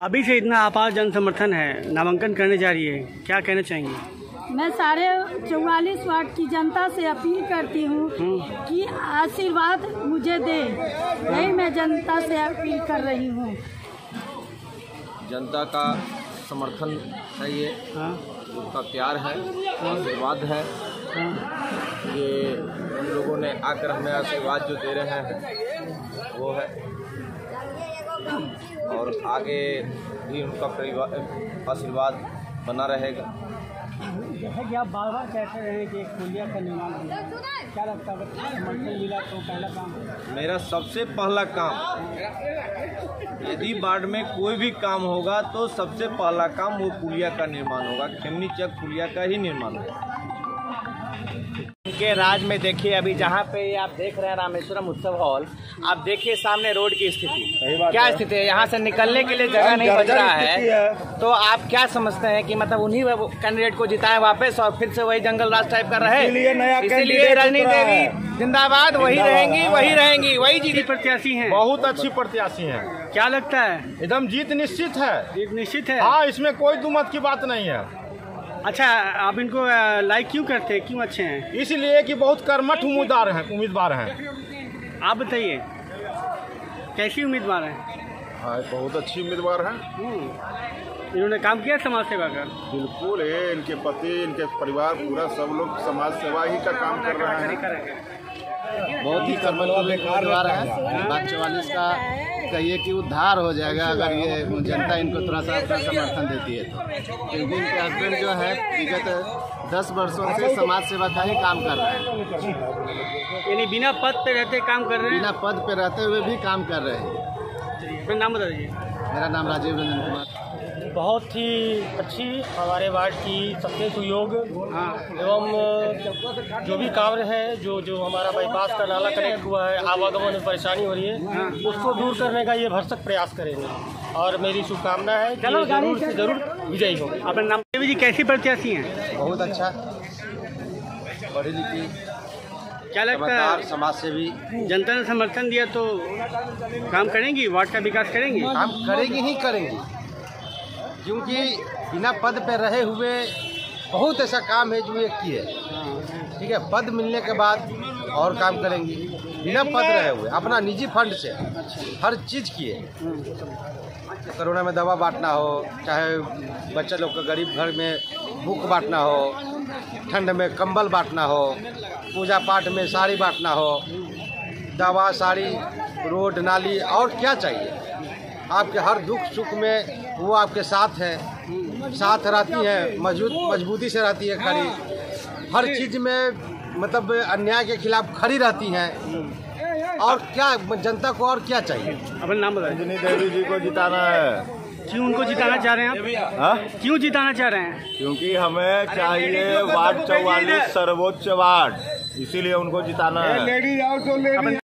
अभी से इतना आपार जन समर्थन है, नामांकन करने जा रही है, क्या कहना चाहेंगी? मैं सारे 44 वार्ड की जनता से अपील करती हूँ कि आशीर्वाद मुझे दे। यही मैं जनता से अपील कर रही हूँ। जनता का समर्थन है ये, उनका प्यार है, आशीर्वाद है। ये उन लोगों ने आकर हमें आशीर्वाद जो दे रहे हैं वो है, और आगे भी उनका आशीर्वाद बना रहेगा। जैसा कि आप बार बार कहते रहे कि एक पुलिया का निर्माण होगा, क्या लगता है समर्थन मिला तो पहला काम? मेरा सबसे पहला काम, यदि वार्ड में कोई भी काम होगा तो सबसे पहला काम वो पुलिया का निर्माण होगा, खेमनी चक पुलिया का ही निर्माण होगा। के राज में देखिए, अभी जहाँ पे आप देख रहे हैं रामेश्वरम उत्सव हॉल, आप देखिए सामने रोड की स्थिति क्या स्थिति है। यहाँ से निकलने के लिए जगह नहीं बच रहा है। तो आप क्या समझते हैं कि मतलब उन्हीं कैंडिडेट को जिताएं वापस और फिर से वही जंगल राज टाइप कर रहे हैं? इसीलिए रजनी देवी जिंदाबाद, वही रहेंगी, वही जीत प्रत्याशी हैं। बहुत अच्छी प्रत्याशी हैं। क्या लगता है? एकदम जीत निश्चित है। जीत निश्चित है? हाँ, इसमें कोई दुमत की बात नहीं है। अच्छा, आप इनको लाइक क्यों करते हैं, क्यों अच्छे हैं? इसलिए कि बहुत कर्मठ उम्मीदवार हैं। आप बताइए कैसी उम्मीदवार हैं? हाँ, बहुत अच्छी उम्मीदवार हैं। इन्होंने काम किया समाज सेवा का? बिल्कुल है, इनके पति, इनके परिवार, पूरा सब लोग समाज सेवा ही का काम कर रहे हैं। बहुत ही कर्मठ उम्मीदवार है। बात 44 का कहिए कि उद्धार हो जाएगा अगर ये जनता इनको थोड़ा सा अपना समर्थन देती है तो। क्योंकि इनके हस्बैंड जो है विगत 10 वर्षों से समाज सेवा का ही काम कर रहे हैं। यानी बिना पद पे रहते काम कर रहे हैं? बिना पद पे रहते हुए भी काम कर रहे हैं। अपना नाम बता दीजिए। मेरा नाम राजीव रंजन कुमार। बहुत ही अच्छी हमारे वार्ड की सबके सहयोग एवं जो भी कार्य है, जो हमारा बाईपास का नाला कनेक्ट हुआ है, आवागमन में परेशानी हो रही है, उसको दूर करने का ये भरसक प्रयास करेंगे और मेरी शुभकामना है कि जरूर से जरूर विजयी होगी। अपना नाम देवी जी, कैसी प्रत्याशी हैं? बहुत अच्छा, पढ़ी लिखी, क्या लगता है समाज सेवी। जनता ने समर्थन दिया तो काम करेंगी, वार्ड का विकास करेंगी? काम करेंगी ही करेंगी, क्योंकि बिना पद पे रहे हुए बहुत ऐसा काम है जो ये किए। ठीक है, पद मिलने के बाद और काम करेंगी। बिना पद रहे हुए अपना निजी फंड से हर चीज़ किए। कोरोना में दवा बांटना हो, चाहे बच्चे लोग का गरीब घर में बुक बांटना हो, ठंड में कंबल बांटना हो, पूजा पाठ में साड़ी बांटना हो, दवा, साड़ी, रोड, नाली, और क्या चाहिए। आपके हर दुख सुख में वो आपके साथ है, साथ रहती है, मजबूती से रहती है खड़ी। हर चीज़ में मतलब अन्याय के खिलाफ खड़ी रहती हैं। और क्या जनता को और क्या चाहिए? अपना नाम बताइए। रजनी देवी जी को जिताना है। क्यों उनको जिताना चाह रहे हैं आप? हाँ? क्यों जिताना चाह रहे हैं? क्योंकि हमें चाहिए वार्ड 44 सर्वोच्च वार्ड, इसीलिए उनको जिताना है।